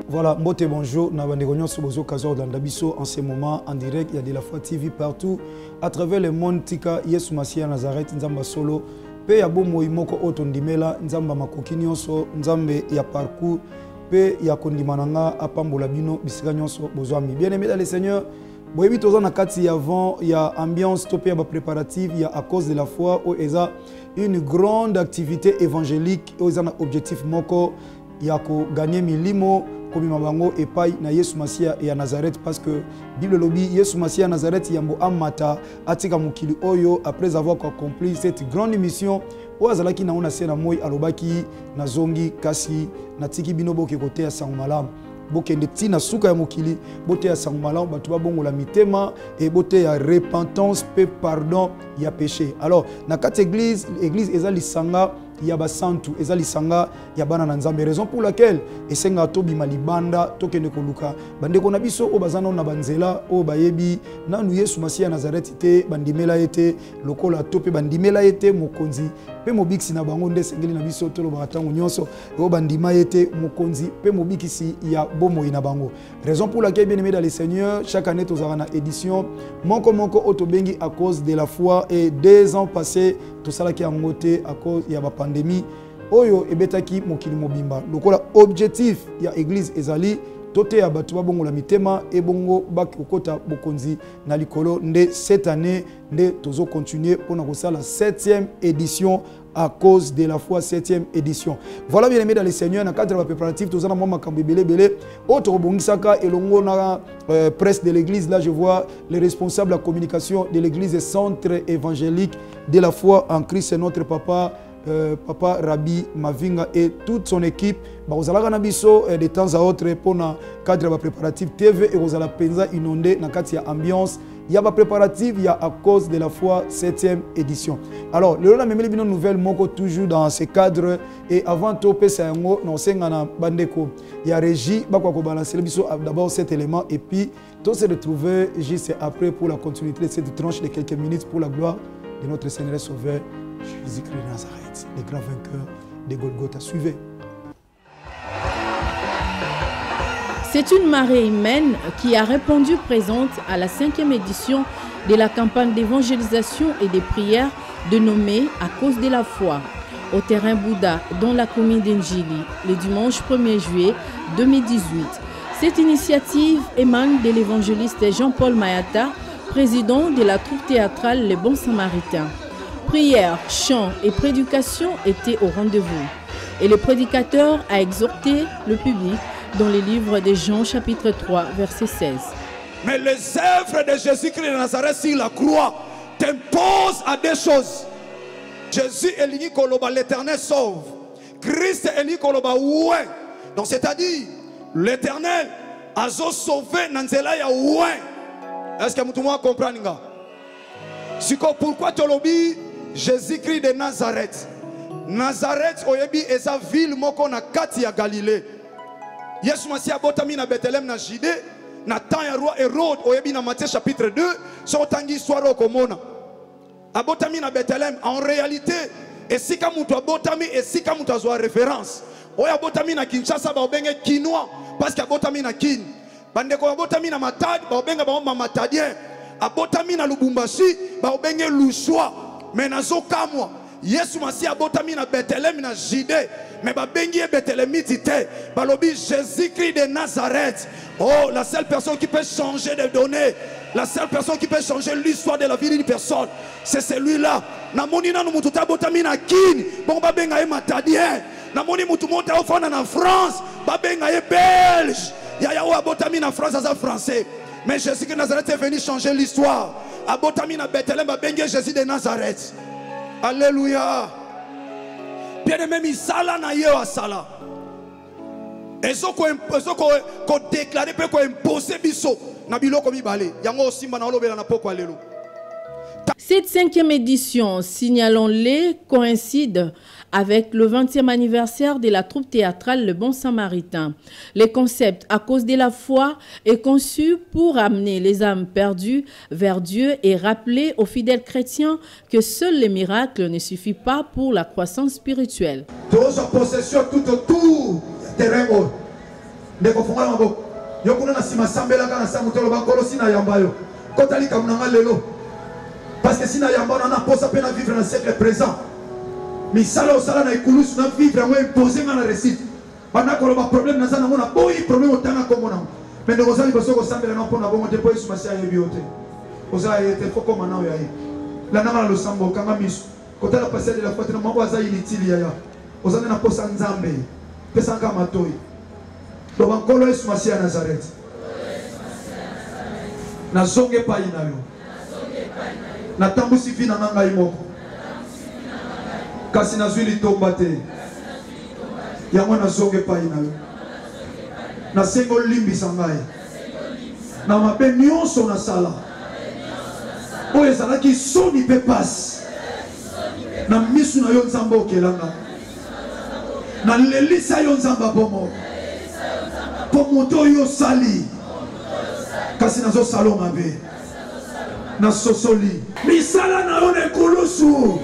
Voilà, mbote bonjour, Nabandegonyon Sobozo Kazor Dandabiso en ce moment en direct, il y a de la foi TV partout à travers le monde. Tika Yesu Masia Nazareth Nzamba Solo pe ya bomo imoko otondimela Nzamba makoki nyonso Nzambe ya parcours pe ya kondimananga apambola bino bisika nyonso bozwami. Bien-aimés dans le Seigneur, boyebi toza na kati avant il y a ambiance topé ba préparative, il y a à cause de la foi o eza une grande activité évangélique o eza na objectif moko ya ko gagner milimo comme mabango epai na Yesu Masia ya Nazareth, parce que Bible lobi Yesu Masia ya Nazareth yambo amata atika mukili oyo après avoir accompli cette grande mission o azalaki na ona sena moi alobaki na zongi kasi na tiki binobo ke kote ya sangumalam bokende tina suka ya mokili bote ya sangumalam batu babongola mitema et bote ya repentance pe pardon ya péché. Alors na kati église eza lisanga ya basantu eza lisanga ya bana na Nzambe, raison pour laquelle esenga tobima libanda tokende koluka bandeko na biso o bazana na banzela o bayebi nanu Yesu Masia ya Nazareth te bandimela ete lokola tope bandimela ete mokonzi pe mobikisi na bango nde sengeli na biso tolo batango nyonso o bandima ete mokonzi pe mobikisi ya bomo ina bango. Raison pour laquelle, bien aimé dans le Seigneur, chaque année tozara na édition moko otobengi à cause de la foi, et 2 ans passés tout ça là qui a monté à cause il y a la pandémie oyo ebetaki mokili mobimba lokola objectif ya église ezali tote ya batu babongola mitema et bongo bakokota bokonzi na likolo nde cette année nde tozo continuer pour na la 7e édition à cause de la foi, 7e édition. Voilà, bien aimé dans le Seigneur, dans le cadre de la préparative, tout ça, autre bongisaka et longo na presse de l'église. Là, je vois les responsables de la communication de l'église et centre évangélique de la foi en Christ, c'est notre papa. Papa Rabbi Mavinga et toute son équipe, vous allez de temps à autre pour le cadre de la préparative TV et vous allez penza inondé dans la ambiance. Il y a la préparative, il y a à cause de la foi 7e édition. Alors, le même une nouvelle moko toujours dans ce cadre et avant tout PCNO non sengana bandeko. Il y a régie bakwa ko balancer d'abord cet élément et puis tout se retrouver juste après pour la continuité de cette tranche de quelques minutes pour la gloire de notre Seigneur et Sauveur Jésus-Christ de Nazareth, le grand vainqueur de Golgotha. Suivez. C'est une marée humaine qui a répondu présente à la 5e édition de la campagne d'évangélisation et de prières dénommée À cause de la foi, au terrain Bouddha dans la commune d'Njili, le dimanche 1er juillet 2018. Cette initiative émane de l'évangéliste Jean-Paul Mayata, président de la troupe théâtrale Les Bons Samaritains. Prières, chants et prédications étaient au rendez-vous. Et le prédicateur a exhorté le public dans les livres de Jean chapitre 3 verset 16. Mais les œuvres de Jésus-Christ de Nazareth sur la croix t'imposent à des choses. Jésus est l'uni koloba, l'Éternel sauve. Christ est l'uni koloba, ouais. Donc c'est-à-dire l'Éternel a sauvé Nanzela ya ouais. Est-ce que tout le monde comprend? Pourquoi tu l'obis Jésus-Christ de Nazareth? Nazareth oyebi eza ville moko na kati ya Galilée. Yesu Masia botami na Bethléem na Judée na temps ya roi Hérode oyebi na Matthieu chapitre 2 so tangi histoire okomona. Abotami na Bethléem en réalité esika mutu abotami esika mutu azwa référence. Oya abotami na Kinshasa ba obenge Kinois parce que abotami na Kin. Bandeko abotami na Matadi ba obenga ba Matadien. Abotami na Lubumbashi ba obenge Lushwa. Mais nazo kamwa Yesu Masia botami na Bethléem na Judée mais ba bengi Bethléemite te balobi Jésus-Christ de Nazareth. Oh, la seule personne qui peut changer de données, la seule personne qui peut changer l'histoire de la vie d'une personne, c'est celui-là. Namoni na mutu ta botami na Kin bon ba benga e Matadien. Namoni mutu monta ofana na France ba benga e Belge. Ya wa botami na France as français. Mais Jésus-Christ de Nazareth est venu changer l'histoire. Abotami na Bethléem ba bengi Jésus de Nazareth. Alléluia. Bien-aimé, misala na yo asala. Ezo ko déclarer pe ko imposer biso na biloko mibale. Yango simba na olobela na poko alelo. Cette 5e édition, signalons-les, coïncide avec le 20e anniversaire de la troupe théâtrale Le Bon Samaritain. Le concept À cause de la foi est conçu pour amener les âmes perdues vers Dieu et rappeler aux fidèles chrétiens que seuls les miracles ne suffisent pas pour la croissance spirituelle. Possession tout autour des terrains. ndeko fongola maboko yo kuna na sima sambelaka na samutolo bankolo sina yamba yo kotali kamunanga lelo parce que sina yamba on a posa pena vivre dans le siècle présent misala osala na ikulusu na vivre yango imposé nga na récite banda koloba problème naza nango na boyi problème otanga kombo nango mais ndeko ozali boso kosambela na mpona bongo te mpo yesu masi ayebi yo te ozala ye te fo koma na oyo aye landanga na losambo okanga miso kotala pasia de la foi tena mambo aza inutile yaya ozali na posa nzambe pesanga matoi loba nkolo yesu masi ya nazareth nazonge epai na yo natambusi vi na nga ngai moko kasi nazwi litomba te yango nazonge epai na yo nasengi olimbisa ngai na mabe nyonso nasala oyo ezalaki soni mpe pasi na misu na yo nzambe okelanga nalelisa yo nzambe abomo mpo moto oyo osali kasi nazosala mabe nasosoli misala na yo na ekulusu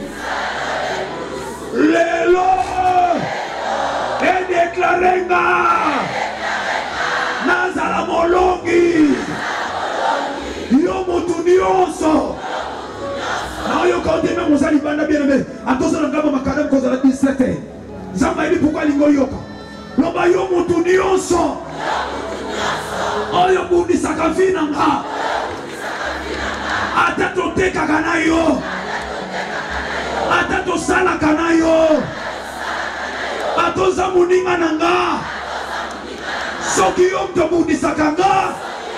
lelo edeklarenga nazala molongi yo motu nyonso naoyoka oteme mosali banda bien aimé atozala ngamba makadam kozala distraite nzambe ayebi pourkui alingi oyoka loba yo motu nyonso oyo bundisaka vi na nga ata totekaka na yo ata tosalaka na yo atoza moninga na nga soki yo moto bundisaka nga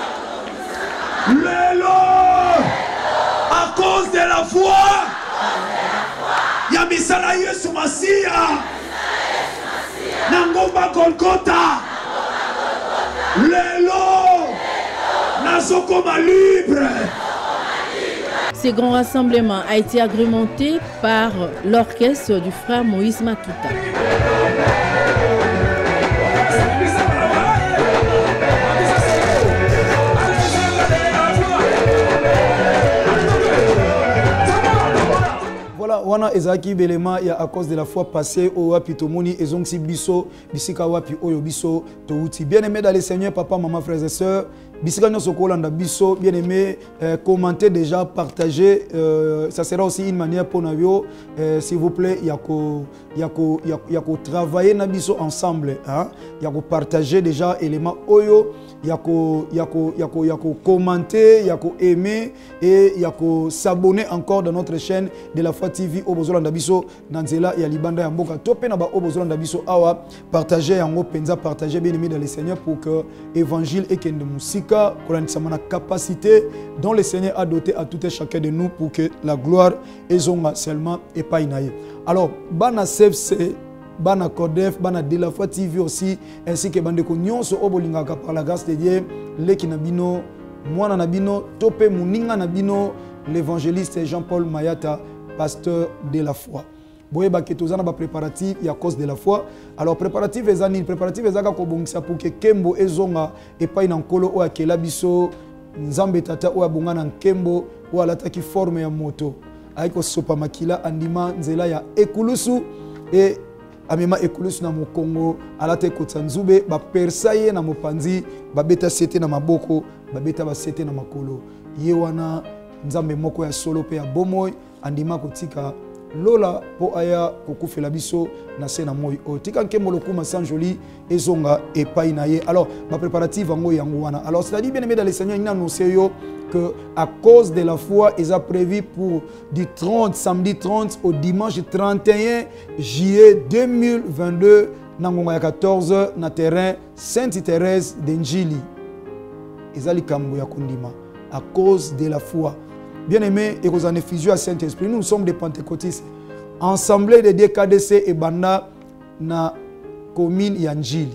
lelo à cause de la foi ya misala yesu masiya na ngomba Golgotha lelo nazokoma libre. Ce grand rassemblement a été agrémenté par l'orchestre du frère Moïse Matuta. Voilà, wana ezaki belema ya à cause de la foi passée au wapi tomoni ezongsi biso bisika wapi oyo biso touti. Bien aimé dans le Seigneur, papa, maman, frères et sœurs, bisika nyoso kolanda biso, bien aimé, commentez déjà, partagez, ça sera aussi une manière pour nous, s'il vous plaît, yako travailler na biso ensemble, hein, yako partager déjà éléments oyo, yako commenter, yako aimer et yako s'abonner encore dans notre chaîne de la foi TV Obozolanda biso nanzela ya libanda ya mboka topé na ba Obozolanda biso awa partager yango penza partager bien aimé dans le Seigneur pour que évangile et kende musika kolanisa mana capacité dont le Seigneur a doté à tout et chacun de nous pour que la gloire ezonga seulement et pas inaye. Alors bana CFC bana Codef bana de la foi TV aussi ainsi que bande ko nyonso obolingaka par la grâce de Dieu leki na bino mwana na bino topé muninga na bino l'évangéliste Jean-Paul Mayata, pasteur de la foi. Boye ba ketozana ba préparatif ya cause de la foi. Alors préparatif ezani préparatif ezaka ko bongisa pour que kembo ezonga epai na nkolo o akela biso nzambe tata o abonga na nkembo o alataki forme ya moto. Aiko sopa makila andima nzela ya ekulusu et amema ekulusu na mokongo alate kotsanzube ba persaye na mopanzi ba beta sete na maboko ba beta ba sete na makolo. Yewana nzambe moko ya solo pe ya bomoy andima kotika lola po aya kokufela biso na sena moy o tika nkembo lokuma sans joli ezonga epai na ye. Alors ba préparatif yango yango wana. Alors c'est-à-dire bien aimé dans le Seigneur il a annoncé yo que à cause de la foi ils a prévu pour du 30 samedi 30 au dimanche 31 juillet 2022 na ngonga ya 14 na terrain Sainte Thérèse d'Enjili ezali kambo ya kondima à cause de la foi. Bien aimé, et vous en effusion à Saint-Esprit, nous sommes des pentecôtistes. Assemblée de Dieu KDC et Banda na commune Yanjili.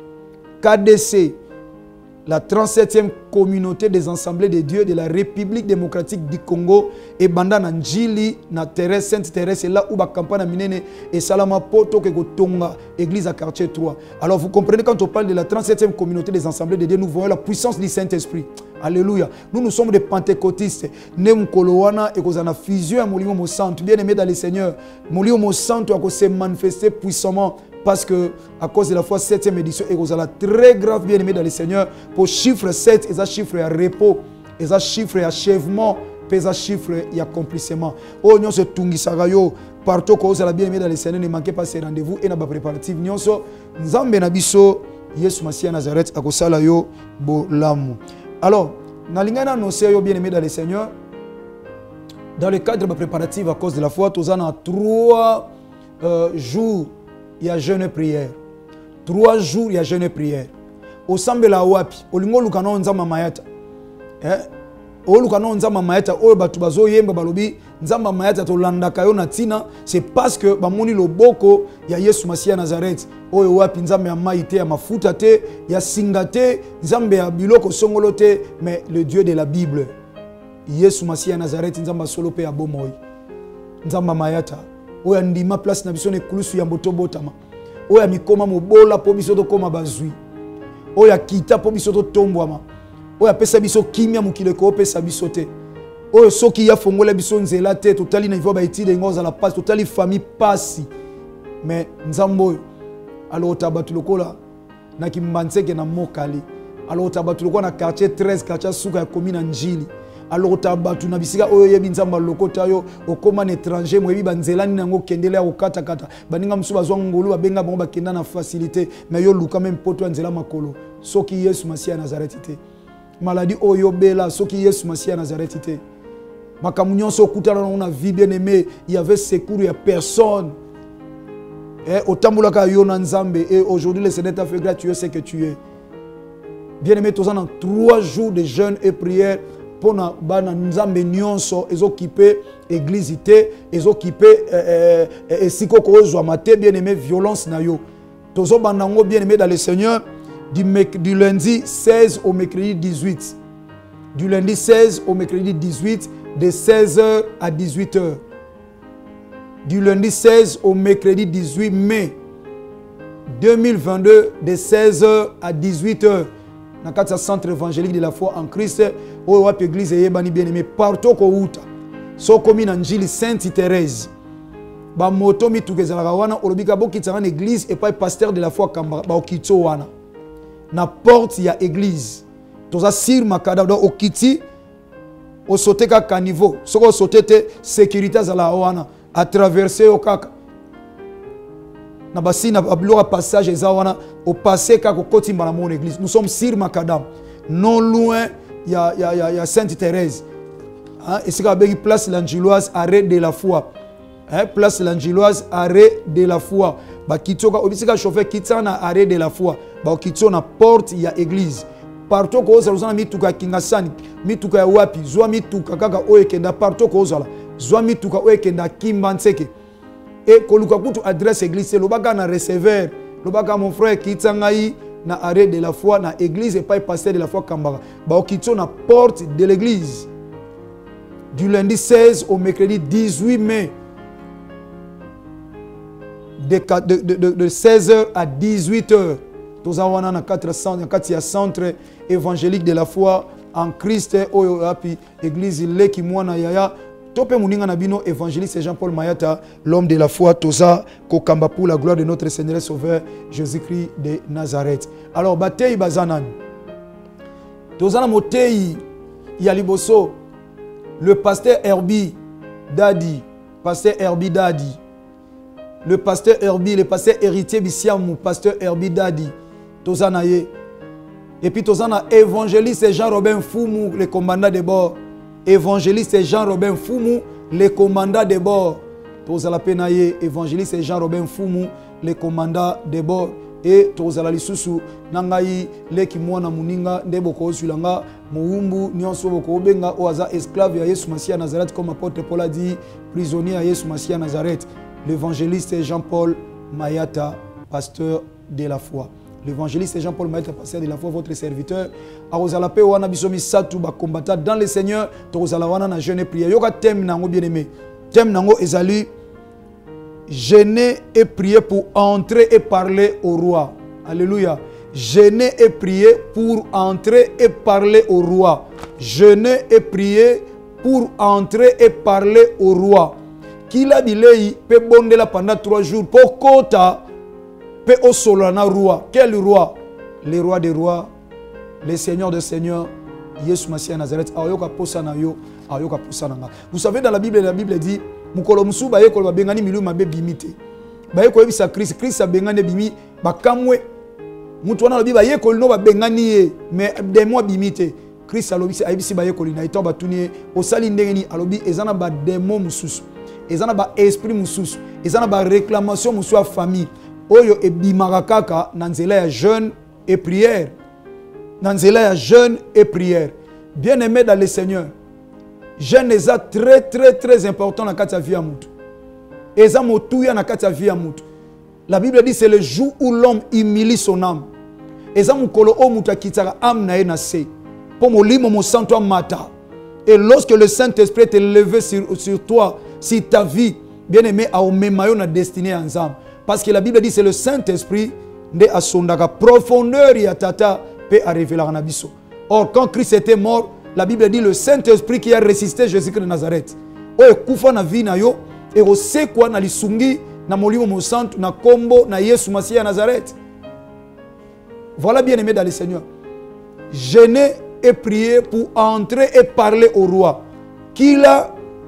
KDC, la 37e communauté des assemblées de Dieu de la République démocratique du Congo et Banda na Njili na Thérèse, Sainte Thérèse, et là où la campagne minene et Salama Poto que Tonga, église à quartier 3. Alors vous comprenez quand on parle de la 37e communauté des assemblées de Dieu, nous voyons la puissance du Saint-Esprit. Alléluia. Nous sommes des pentecôtistes. Nous sommes des fusion à Molimo Santo. Bien aimé dans le Seigneur. Molimo Santo a se manifesté puissamment parce que à cause de la foi 7e édition et vous allez très grave bien aimé dans le Seigneur pour chiffre 7 et ça chiffre à repos et ça chiffre à achèvement et ça chiffre et accomplissement. Oh nous se tungisaka yo partout que vous allez bien aimé dans le Seigneur, ne manquez pas ces rendez-vous et na ba préparatif nyonso nzambe na biso Yesu Masia Nazareth akosala yo bolamu. Alors nalinga na annoncer yo bien aimé dans le Seigneur. Dans le cadre de ma préparative à cause de la foi, nous avons 3 jours, il y a jeûne et prière. 3 jours, il y a jeûne et prière. Au sambe la wapi, au lingo lukano nzama mayata. Au lukano nzama mayata, au batubazo yemba balobi, nzama mayata to landaka yo natina, c'est parce que bamoni loboko ya Yesu Masia Nazareth. Au wapi nzambe ya maite ya mafuta te, ya singate, nzambe ya biloko songolo te, mais le Dieu de la Bible. Yesu Masia Nazareth nzamba solo pe abomoy nzamba mayata oya ndima place na biso ne kulusu ya mboto botama oya mikoma mobola po biso to koma bazui oya kita po biso to tombwama oya pesa biso kimia mukile ko pesa biso te oyo soki ya fongola biso nzela te totali na ivo ba etide ngoza la passe totali famille pasi mais nzambo alors tabatu lokola na kimbanzeke na mokali alors tabatu lokola na quartier 13 quartier suka ya commune Njili. Alors tabatu na bisika oyo yebi nzamba lokota yo okoma na étranger moyebi banzela ni nango kendele ya okata kata baninga musu bazwa ngolu babenga bango bakenda na facilité mais yo luka même poto nzela makolo soki Yesu Masia Nazareth te maladie oyo bela soki Yesu Masia Nazareth te makamunyoso okutana na vie bien aimé il y avait secours ya personne otambulaka yo na nzambe et aujourd'hui le Seigneur t'a fait grâce, tu sais que tu es bien aimé tous en 3 jours de jeûne et prière pour na bana nzambe nyonso ezokipe église ité ezokipe esiko kozwa mate bien aimé violence na yo tozo bandango bien aimé dans le Seigneur du lundi 16 au mercredi 18 du lundi 16 au mercredi 18 de 16h à 18h du lundi 16 au mercredi 18 mai 2022 de 16h à 18h dans le centre évangélique de la foi en Christ, où l'église est bien aimée partout au Outa. So comme en Njili Sainte Thérèse. Ba moto mi tukezala wana olobika bokitsa na église et pas pasteur de la foi kamba ba okitso wana. Na porte ya église. Toza sir makada do okiti o sauter ka caniveau. Soko sauter te sécurité za la wana à traverser au kaka. Na basi na bloka passage ezawana au passé ka kokoti mbala mon église. Nous sommes sur Macadam, non loin ya Sainte Thérèse. Hein, et c'est qu'à place l'Angeloise arrêt de la foi. Hein, place l'Angeloise arrêt de la foi. Ba kitoka obisika chauffeur kitana arrêt de la foi. Ba kitso na porte ya église. Partout ko ozala mituka kingasani, mituka ya wapi, zwa mituka kaka oyekenda partout ko ozala. Zwa mituka oyekenda kimbanseke. Et koluka kutu adresse église lobaka na receveur lobaka mon frère kitangai na arrêt de la foi na église et pas pasteur de la foi kambara ba okitso na porte de l'église du lundi 16 au mercredi 18 mai de 16h à 18h tous awana na 400 4 centre évangélique de la foi en Christ oyo api église leki mwana yaya Topé Mouninga Nabino, évangéliste Jean-Paul Mayata, l'homme de la foi, Toza, Kokamba pour la gloire de notre Seigneur et Sauveur, Jésus-Christ de Nazareth. Alors, Batei Bazanan. Tozana Motei Yaliboso, le pasteur Herbie Dadi, pasteur Herbie Dadi, le pasteur Herbie, le pasteur héritier Bissiamou, pasteur Herbie Dadi, Tozana Ye. Et puis Tozana évangéliste Jean-Robin Foumou, le commandant de bord. Évangéliste Jean-Robin Foumou, le commandant de bord. Tozala Penaye, évangéliste Jean-Robin Foumou, le commandant de bord. Et Tozala Lisusu, Nangayi, Leki Mwana Muninga, Ndeboko Sulanga, Moumbu, Nyonso Boko Benga, Oaza, esclave à Yesu Masia Nazareth, comme apôtre Paul a dit, prisonnier à Yesu Masia Nazareth. L'évangéliste Jean-Paul Mayata, pasteur de la foi. L'évangéliste Jean-Paul Mayata, pasteur de la foi, votre serviteur. Arozalape wana bisomi satu ba combattant dans le Seigneur. Torozalawana na jeûne et prière. Yoka thème nango bien aimé. Thème nango ezali jeûner et prier pour entrer et parler au roi. Alléluia. Jeûner et prier pour entrer et parler au roi. Jeûner et prier pour entrer et parler au roi. Kila bilei pe bondela pendant 3 jours pour kota pe o solo na roi. Quel roi? Le roi des rois, le seigneur des seigneurs, Yesu Masiya Nazareth. Ayoka posa na yo, ayoka posa na nga. Vous savez dans la Bible dit mukolo musu ba yekolo ba bengani milu mabe bimite. Ba yekolo bisa Christ, Christ a bengani bimi ba kamwe. Mutu wana lobi ba yekolo no ba bengani ye, mais des mois bimite. Christ alobi se ayibisi ba yekolo na ito ba tuni osali ndengeni alobi ezana ba démon mususu. Ezana ba esprit mususu. Ezana ba réclamation musu a famille. Oyo ebimaka kaka na nzela ya jeûne et prière. Dans la jeûne et prière. Bien-aimé dans le Seigneur, jeûne est très très très important dans la vie à Moutou. Et ça motouya dans la vie à Moutou. La Bible dit c'est le jour où l'homme humilie son âme. Et ça mukolo o muta kitara âme na ena se. Pour mo limo mo santo mata. Et lorsque le Saint-Esprit est levé sur toi, sur ta vie, bien-aimé a omemayo na destinée ensemble. Parce que la Bible dit c'est le Saint-Esprit de asondaka profondeur ya tata peut arriver la ranabiso. Or quand Christ était mort, la Bible dit le Saint-Esprit qui a résisté Jésus-Christ de Nazareth. O kufa na vie na yo et o se kwa na lisungi na molimo mo santo na kombo na Yesu Masiya Nazareth. Voilà bien aimé dans le Seigneur. Jeûner et prier pour entrer et parler au roi. Kila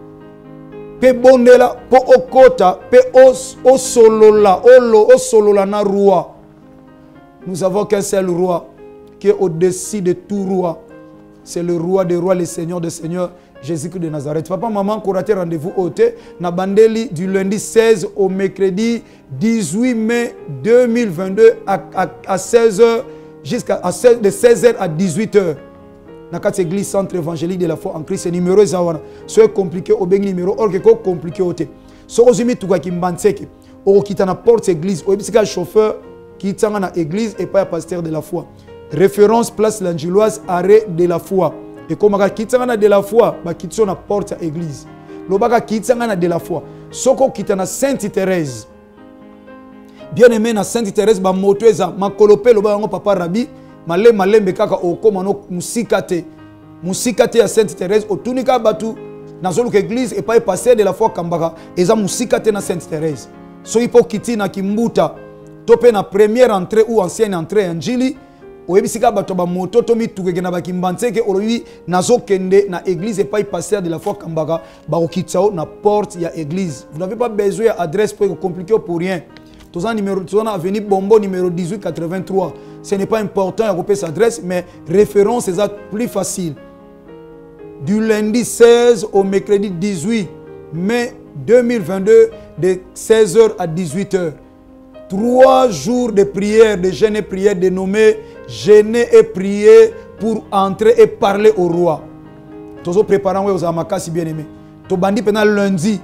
pe bondela po okota pe o solola o solola na roi. Nous avons qu'un seul roi qui est au-dessus de tout roi. C'est le roi des rois, le Seigneur des seigneurs, Jésus-Christ de Nazareth. Papa, maman, qu'on rate rendez-vous au thé, na bandeli du lundi 16 au mercredi 18 mai 2022 à 16h jusqu'à de 16h à 18h. Dans cette église centre évangélique de la foi en Christ, c'est numéro zawana. C'est compliqué au bengi numéro, or que compliqué au thé. So ozimi tuka kimbanseke, o kita na porte église, o ebisika chauffeur qui est dans l'église et pas pasteur de la foi. Référence place l'Angeloise, arrêt de la foi. Et comme on quitte de la foi, bah quitte la porte à l'église. Le baga quitte de la foi. Soko quitte na Sainte Thérèse. Bien aimé na Sainte Thérèse, bah moto eza, ma kolopé le baga papa Rabbi, malé mbekaka o komano musikate à Sainte Thérèse, au tunika batu na zolu église et pas pasteur de la foi kambaka, eza musikate na Sainte Thérèse. So ipo quitte na kimbuta. Topé na première entrée ou ancienne entrée en Jili, ou ebisika bato ba moto tomi tukegena ba kimbanseke olobi nazo kende na église et pas pasteur de la foi kambaka ba okitsao na porte ya église. Vous n'avez pas besoin d'adresse pour compliquer pour rien. Tous en numéro tous en avenue Bombo numéro 1883. Ce n'est pas important à repérer cette adresse mais référence est plus facile. Du lundi 16 au mercredi 18 mai 2022 de 16h à 18h. 3 jours de prière, de jeûne et prière dénommé jeûner et prier pour entrer et parler au roi. Tous préparant aux amakasi bien aimé. To bandi pendant lundi.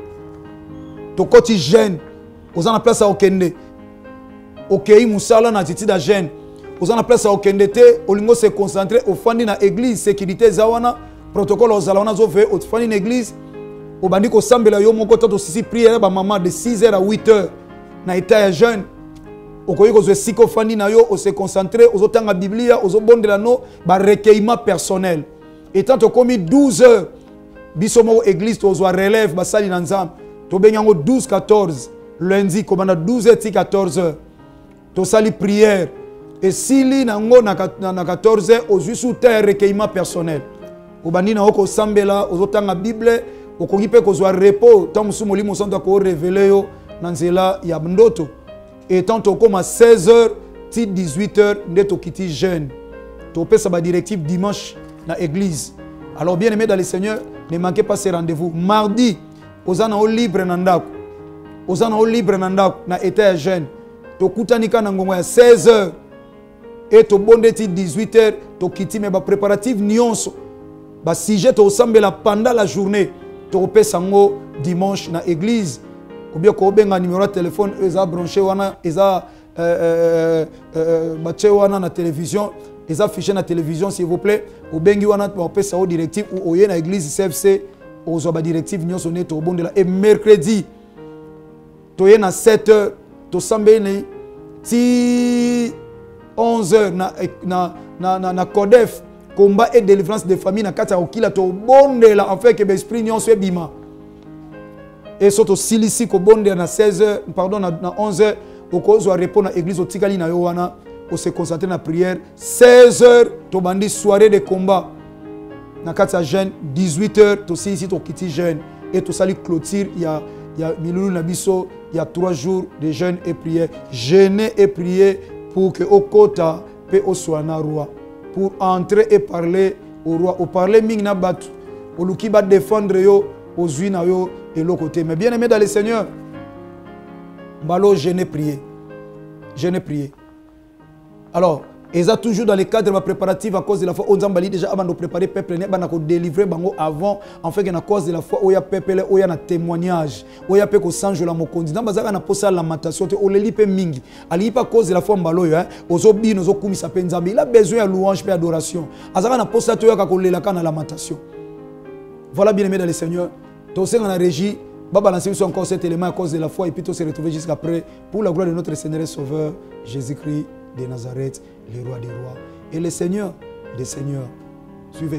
To koti jeûne. Aux en place à okende. Okei musala na titi da jeûne. Aux en place à okende te olingo se concentrer au fandi na église sécurité zawana protocole aux alana zo ve au fandi na église. Au bandi ko sambela yo moko to sisi prière ba maman de 6h à 8h. Na état jeune okoyi kozwe siko fandi na yo se concentrer ozotanga biblia ozobondela no ba recueillement personnel étant to komi 12 heures biso mo église to zo relève basali na nzambe to benyango 12 14 lundi komanda 12 heures 14 heures to sali prière et sili nango na 14 heures ozwi sous terre recueillement personnel obandi na oko sambela ozotanga bible okoki pe kozwa repos tant musu molimo santo ko révéler yo Nanzela Yabndoto. Et tant que comme à 16h, 18h, nous sommes quittés jeunes. Nous avons une directive dimanche dans l'église. Alors, bien aimé dans le Seigneur, ne manquez pas ces rendez-vous. Mardi, nous avons libre Nandak. Nous avons libre Nandak dans l'état jeune. Nous avons à 16h. Et nous avons 18h. Nous avons des préparatifs nuances. Si j'ai pendant la journée, nous avons dimanche dans l'église. Ou bien qu'on ait un numéro de téléphone, ils ont branché, ils ont battu na télévision, ils ont affiché na télévision s'il vous plaît. Ou bien qu'ils ont fait ça au directif ou au l'église CFC, aux ont directive nous sommes au bon de la. Et mercredi, tu es à 7h, tu es si 11h na Codef, combat et délivrance des familles na kata okila to bon de la en fait que l'esprit nous soit bima. Et surtout, si ici, au bon de 16h, pardon, na 11h, okozwa répondre à l'église otikali na yo wana on se concentrer na prière 16h tobandi soirée de combat na kati ya jeûne 18h tosi ici tokiti jeûne et tosali clôture il y a milulu na biso il y a 3 jours de jeûne et prière jeûner et prier pour que okota pe oswana roi pour entrer et parler au roi au parler mingi na batu oluki ba défendre yo ozui na yo et l'autre côté mais bien aimé dans le Seigneur mbalo jeûner prier alors ils sont toujours dans le cadre de ma préparative à cause de la foi. On a déjà avant de préparer le peuple, on a délivré avant, en fait, à cause de la foi, il y a peuple, il y a un témoignage, il y a peu sans la mokondi. Dans bazar on a posé la lamentation, on le lit peu mingi. Ali pas cause de la foi mbalo hein, ozobi nozo kumi sapenzambi. Il a besoin de louange et d'adoration. Azara na posé to yaka kolela kana lamentation. Voilà bien aimé dans le Seigneur. Donc c'est dans la régie, va balancer sur encore cet élément à cause de la foi et puis tout se retrouver jusqu'après pour la gloire de notre Seigneur et Sauveur Jésus-Christ de Nazareth, le roi des rois et le Seigneur des seigneurs. Suivez.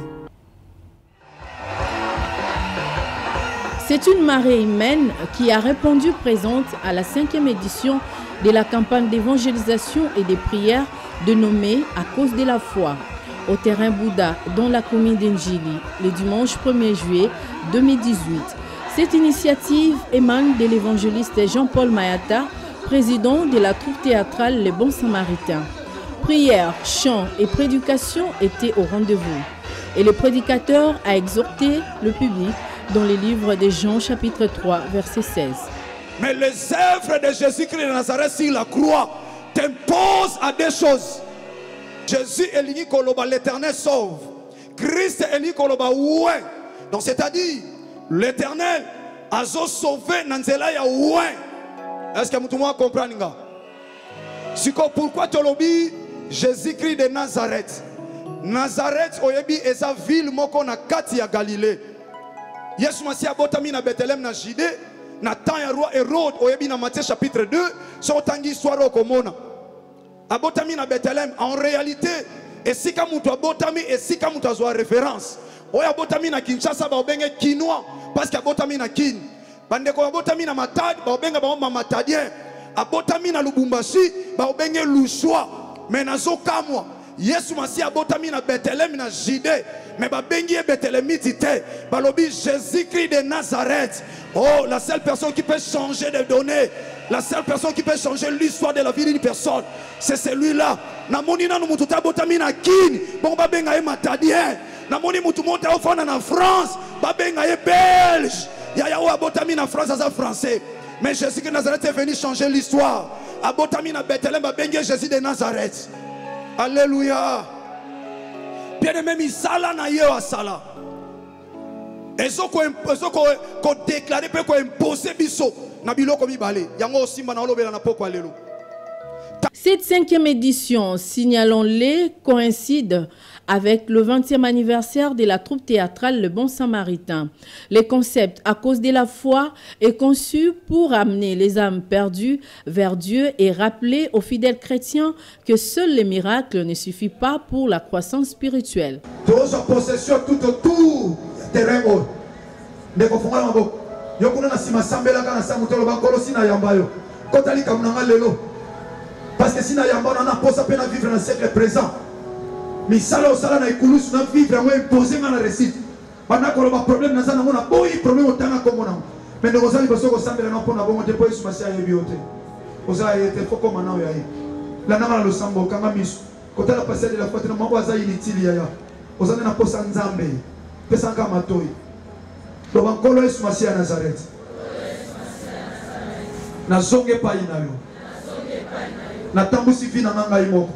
C'est une marée humaine qui a répondu présente à la 5e édition de la campagne d'évangélisation et de prières dénommée À cause de la foi au terrain Bouddha dans la commune d'Njili le dimanche 1er juillet 2018. Cette initiative émane de l'évangéliste Jean-Paul Mayata, président de la troupe théâtrale Les Bons Samaritains. Prières, chants et prédication étaient au rendez-vous. Et le prédicateur a exhorté le public dans le livre de Jean chapitre 3 verset 16. Mais les œuvres de Jésus-Christ de Nazareth sur la croix t'imposent à des choses. Jésus est l'uni koloba, l'Éternel sauve. Christ est l'uni koloba, ouais. Donc c'est-à-dire, l'Éternel a sauvé Nanzela ya ouais. Est-ce que tout le monde comprend? Pourquoi tu lobby Jésus-Christ de Nazareth? Nazareth oyebi eza ville moko na kati ya Galilée. Yesu Masi abotami na Bethléem na Judée na temps ya roi Hérode oyebi na Matthieu chapitre 2 so tangi histoire okomona. Abotami na Bethléem en réalité esika mutu abotami esika mutu azwa référence. Oya abotami na Kinshasa ba obenge Kinois parce que abotami na Kin. Bandeko abotami na Matadi ba obenga ba Matadien. Abotami na Lubumbashi ba obenge Lushwa. Mais nazo kamwa Yesu Masi abotami na Bethléem na Judée mais ba bengi Bethléemite te ba lobi Jésus-Christ de Nazareth. Oh, la seule personne qui peut changer de données, la seule personne qui peut changer l'histoire de la vie d'une personne, c'est celui-là. Namoni na mutu ta botami na Kin bon ba benga e Matadien. Namoni mutu monte ofana na France ba benga e Belge. Yaya ou abotami na France à français. Mais Jésus de Nazareth est venu changer l'histoire. Abotami na Bethléem ba bengi Jésus de Nazareth. Alléluia. Bien aimé misala na yo asala. Ezo ko déclarer pe ko imposer biso na biloko mibale. Yango simba na olobela na poko alelo. Cette 5e édition, signalons-les, coïncide avec le 20e anniversaire de la troupe théâtrale Le Bon Samaritain. Le concept À cause de la foi est conçu pour amener les âmes perdues vers Dieu et rappeler aux fidèles chrétiens que seuls les miracles ne suffisent pas pour la croissance spirituelle. Possession tout autour terrain. Parce que si nous avons vivre dans le siècle présent, mais ça là, na ikulu na vivre on imposer dans la récite. Pendant que le problème na ça na boy problème au temps comme on. Mais nous allons passer au sambela na pona bon te poisu masia yebiote. Oza yete foko mana ya yi. La na lo sambo kanga misu. Kota la passer de la fois na mambo za inutile ya. Oza na posa nzambe. Pesa kama toi. Do bankolo Yesu masia Nazareth. Na zonge pa inayo. Na tambusi fi na nanga imoko.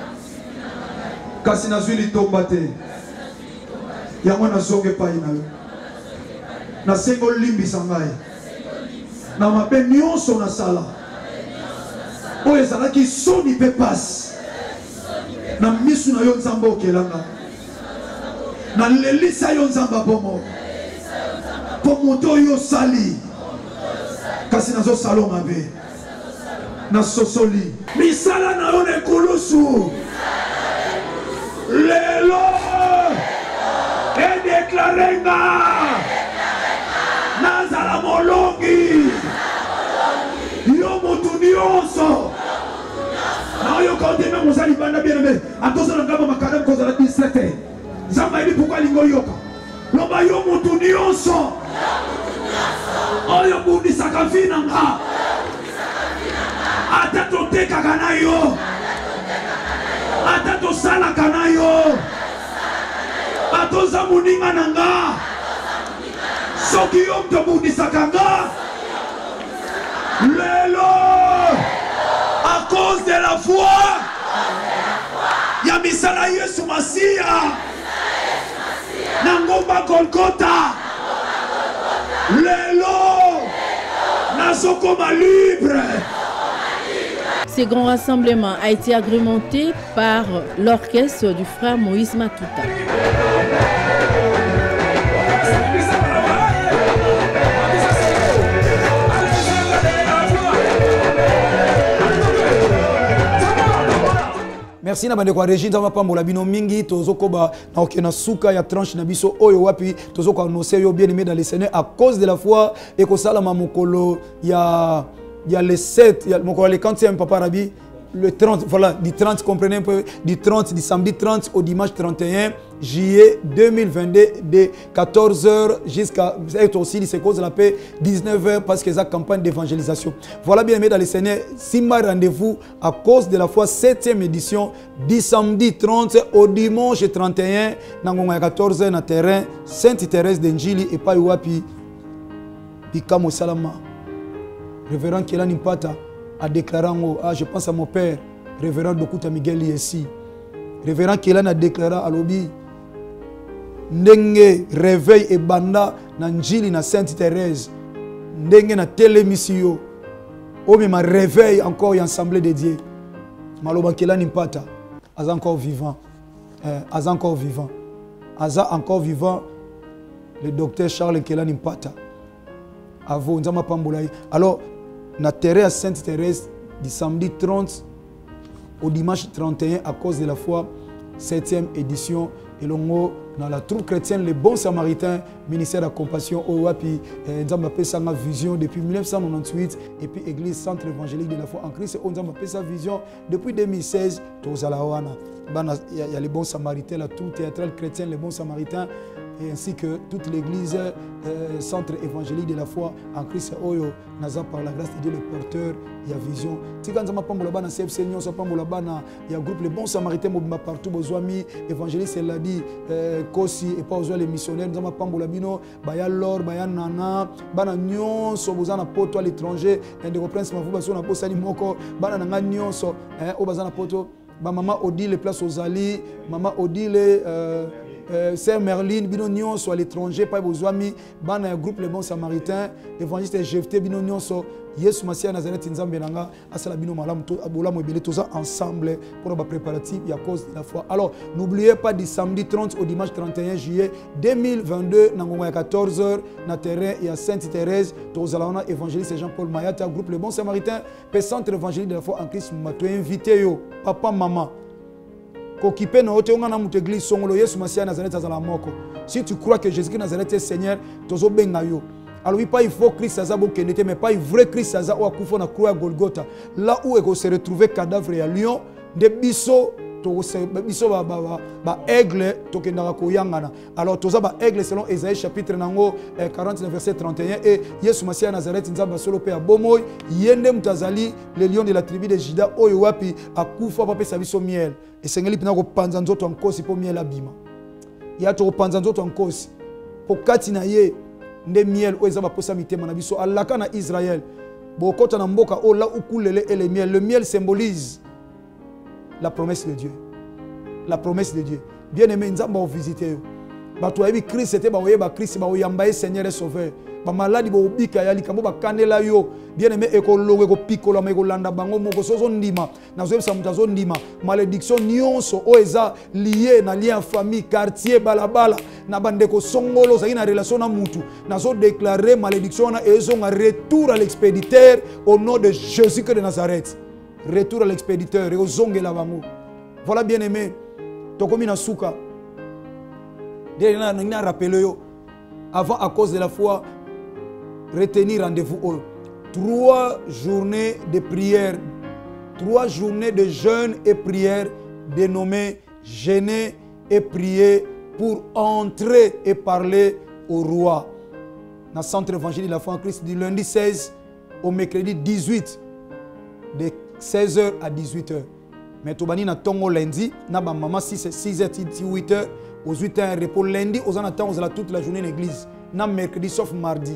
Kasi na zwili tomba te. Yango na zonge pa inayo. Na sengo limbi sangai. Na mabe nyonso na sala. Oye zalaki soni pe passe. Na misu na yo nzambe okelanga. Na lelisa yo nzamba bomo. Pomoto yo sali. Kasi na zo salo mabe. Na sosoli. Misala na yo ne kulusu. Lelo. Et déclarenga. Nazala molongi. Yo mutuni nyonso nayo quand même mozali banda bien aimé atozala ngamba makadam kozala 17 zamba ili pourquoi lingo yoka loba yo mutu nyonso oyo bundisaka vi na nga ata totekaka na yo ata tosalaka na yo atoza moninga na nga soki yo moto bundisaka nga lelo à cause de la foi ya misala Yesu Masia na ngomba Golgotha lelo nazokoma libre. Ce grand rassemblement a été agrémenté par l'orchestre du frère Moïse Matuta. Merci na bande kwa Régine za mapambola bino mingi tozokoba na okena suka ya tranche na biso oyo wapi tozoko annoncer yo bien aimé dans le Seigneur à cause de la foi et ko sala mamokolo ya le 7 ya mokolo le 40e papa Rabi le 30 voilà du 30 comprenez un peu du 30 du samedi 30 au dimanche 31 juillet 2022 de 14h jusqu'à aussi c'est cause de la paix 19h parce que c'est la campagne d'évangélisation. Voilà bien aimé dans le Seigneur, Simba rendez-vous à cause de la foi 7e édition du samedi 30 au dimanche 31 à 14h na terrain Sainte Thérèse d'Enjili et pas Wapi Pikamo Salama. Révérend Kelani Mpata a déclaré je pense à mon père révérend Dokuta Miguel ici. Révérend Kelani a déclaré à l'obi ndenge réveil et banda na njili na Sainte Thérèse ndenge na télémission omi ma réveil encore y assemblée de Dieu maloba Kelani Mpata aza encore vivant aza encore vivant aza encore vivant le docteur Charles Kelani Mpata avo nzama pambola alors na terre à Sainte Thérèse du samedi 30 au dimanche 31 à cause de la foi 7e édition et longo dans la troupe chrétienne les bons samaritains ministère de la compassion au wapi nzamba pesa nga vision depuis 1998 et puis église centre évangélique de la foi en Christ on nzamba pesa vision depuis 2016 tozala wana bana il y a les bons samaritains la troupe théâtrale chrétienne les bons samaritains et ainsi que toute l'église centre évangélique de la foi en Christ oyo naza par la grâce de Dieu le porteur il y a vision tika nzamba pambola bana CFC nyonso pambola bana il y a groupe les bons samaritains mobima partout bozwami évangéliste elle a dit kosi et pas aux les missionnaires nzamba pambola bino baya lor baya nana bana nyonso bozana poto à l'étranger ndeko prince mavu baso na posani moko bana nanga nyonso o bazana poto ba maman Odile place aux Ali maman Odile Sœur Merline, bino nyonso à l'étranger, pas besoin mi, ban un groupe les bons samaritains, évangéliste jeté bino nyonso, Yesu Masia Nazareth nzambe nanga, asala bino malam to abola mo ebele toza ensemble pour nos préparatifs et à cause de la foi. Alors, n'oubliez pas du samedi 30 au dimanche 31 juillet 2022 nangonga à 14h na terrain et à Sainte Thérèse, tozalana évangéliste Jean-Paul Mayata, groupe les bons samaritains, pe centre évangélique de la foi en Christ, m'a invité yo, papa maman. Kokipe na ote ngana mutu église songolo Yesu Masia Nazareth azala moko. Si tu crois que Jésus-Christ Nazareth est Seigneur, tozo benga yo. Alors oui, pas il faut Christ Aza Bokenete, mais pas il vrai Christ Aza ou akufo na croix Golgotha. Là où il se retrouver cadavre à Lyon, de biso biso ba aigle tokendaka koyangana. Alors toza ba aigle selon Ésaïe chapitre nango 49 verset 31 et Yesu Masia Nazareth nzamba solo pe abomoy yende mutazali le lion de la tribu de Juda oyo wapi akufa pa pesa biso miel. Et sengeli pina ko panza nzoto nkosi po miel abima. Ya to panza nzoto nkosi. Po kati na ye nde miel o ezaba posa mitema na biso alaka na Israël. Bokota na mboka o la ukulele et le miel. Le miel symbolise la promesse de Dieu. La promesse de Dieu. Bien aimé, nous avons visité. Bato ayebi Christ c'était ba oyeba Christ ba oyamba Seigneur et Sauveur. Ba maladi ba obika ya likambo ba kanela yo. Bien aimé ekologo ko pikola me ko landa bango moko sozo ndima. Na zoyebisa mutazo ndima. Malédiction nyonso o eza lié na lien famille quartier balabala na bandeko songolo za ina relation na mutu. Na zo déclarer malédiction na ezo nga retour à l'expéditeur au nom de Jésus-Christ de Nazareth. Retour à l'expéditeur et aux ongles la bango. Voilà bien aimé. Tokomi na souka. Déjà rappelé yo. Avant à cause de la foi retenir rendez-vous. 3 journées de prière, 3 journées de jeûne et prière dénommées jeûner et prier pour entrer et parler au roi. Dans le centre évangélique de la foi en Christ du lundi 16 au mercredi 18 de 16h à 18h. Mais tobani na tongo lundi, na ba maman 6h 8h, aux 8h repos lundi, aux attend aux toute la journée l'église. Na mercredi sauf mardi.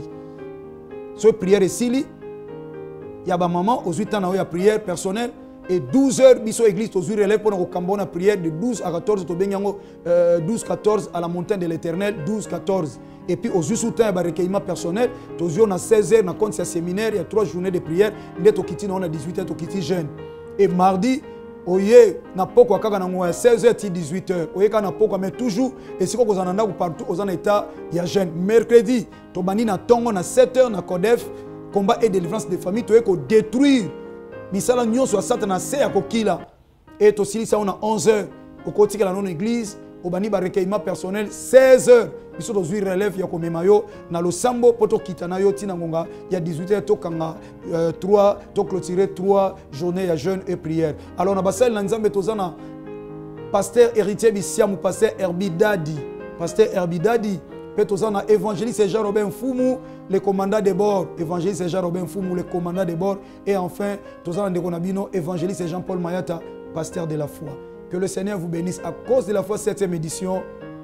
So prière et sili, il y a ba maman aux 8h na ya prière personnelle et 12h biso église aux 8h relève pour na kambona prière de 12 à 14 to benyango 12 14 à la montagne de l'Éternel 12 14. Et puis aux 8 temps il y a recueillement personnel, tous on a 16h na compte séminaire, il y a 3 journées de prière, ndé to kiti on a 18h to kiti jeûne. Et mardi oye na poko kaka na 16h ti 18h oye kana poko mais toujours et siko ko zananda ko partout aux en état il y a jeûne. Mercredi to bani na tongo na 7h na Codef combat et délivrance des familles to ko détruire misala nyonso asata na se ya kokila et to sili ça on a 11h au kotika la non église au bani ba recueillement personnel 16h biso to zui relève ya komema yo na losambo poto kitana yo tina ngonga ya 18h to kanga 3 to clôturer 3 journées ya jeûne et prière. Alors na basel na nzambe tozana pasteur héritier bisiamu pasteur Herbidadi, pasteur Herbidadi pe tozana évangéliste Jean Robin Fumu le commandant de bord, évangéliste Jean Robin Fumu le commandant de bord et enfin tozana ndeko na bino évangéliste Jean-Paul Mayata pasteur de la foi. Que le Seigneur vous bénisse à cause de la foi 7e édition.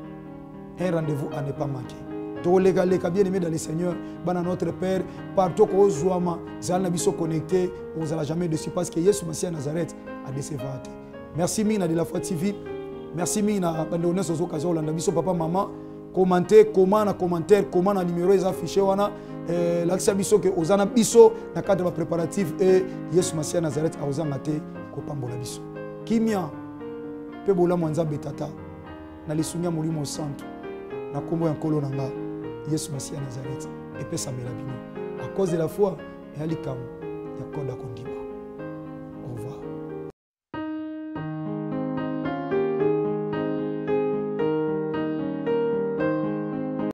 Un rendez-vous à ne pas manquer. Tous les gars bien-aimés dans le Seigneur, bana notre Père, partout où Zouama, Zalna biso connecté, on n'allez jamais dessus parce que Yesu Messie à Nazareth a décevoir. Merci Mina de la foi TV. Merci Mina bandonner aux occasions là biso papa maman, commentez comment na commentaire, comment na numéro est affiché wana l'accès biso que ozana biso na cadre de préparatif et Yesu Messie à Nazareth a ozangate ko pambola biso. Kimia pe bola mwanza betata na lisunya molimo santo. Na kombo ya nkolo nanga Yesu Messie à Nazareth et pe samela bino à cause de la foi et alikam ya konda kondiba.